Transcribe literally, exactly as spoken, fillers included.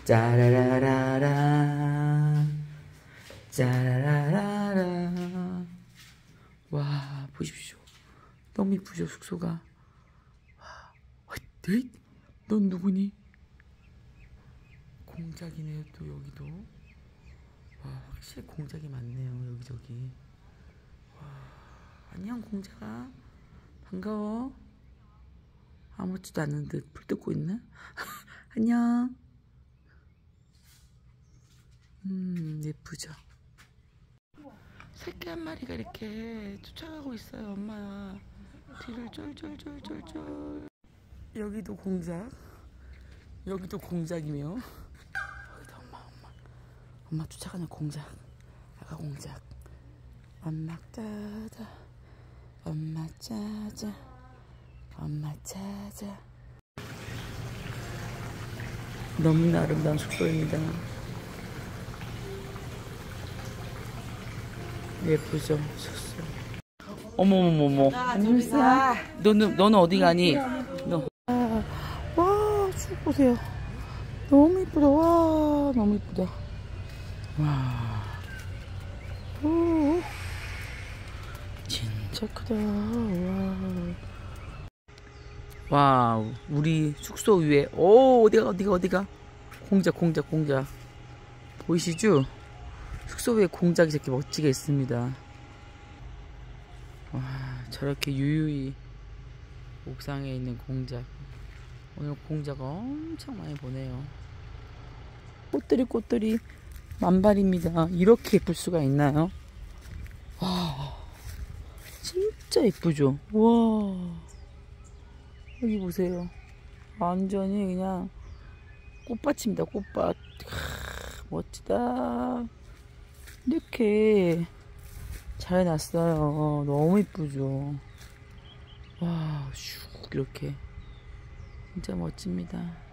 짜라라라라 짜라라라라. 와, 보십시오. 너무 이쁘죠, 숙소가. 와, 헛, 넌 누구니? 공작이네요, 또 여기도. 와, 확실히 공작이 많네요, 여기저기. 와, 안녕, 공작아. 반가워. 아무렇지도 않은 듯 풀 뜯고 있나? 안녕. 음, 예쁘죠? 새끼 한 마리가 이렇게 쫓아가고 있어요, 엄마. 뒤를 쫄쫄쫄쫄쫄. 여기도 공작. 여기도 공작이며. 여기도 엄마, 엄마. 엄마 쫓아가는 공작. 아가 공작. 엄마 짜자. 엄마 짜자. 엄마 찾아. 너무나 아름다운 숙소입니다. 예쁘죠, 숙소. 어머머머머. 안녕하세요. 너는 너는 어디 가니? 너. 아, 와, 쭉 보세요. 너무 이쁘다. 와, 너무 이쁘다. 와. 오. 진짜 크다. 와. 와우, 우리 숙소 위에, 오, 어디가, 어디가, 어디가? 공작, 공작, 공작. 보이시죠? 숙소 위에 공작이 저렇게 멋지게 있습니다. 와, 저렇게 유유히 옥상에 있는 공작. 오늘 공작 엄청 많이 보네요. 꽃들이, 꽃들이 만발입니다. 이렇게 예쁠 수가 있나요? 와, 진짜 예쁘죠? 와. 여기 보세요. 완전히 그냥 꽃밭입니다. 꽃밭. 크, 멋지다. 이렇게 잘 해놨어요. 너무 이쁘죠. 와, 슉 이렇게 진짜 멋집니다.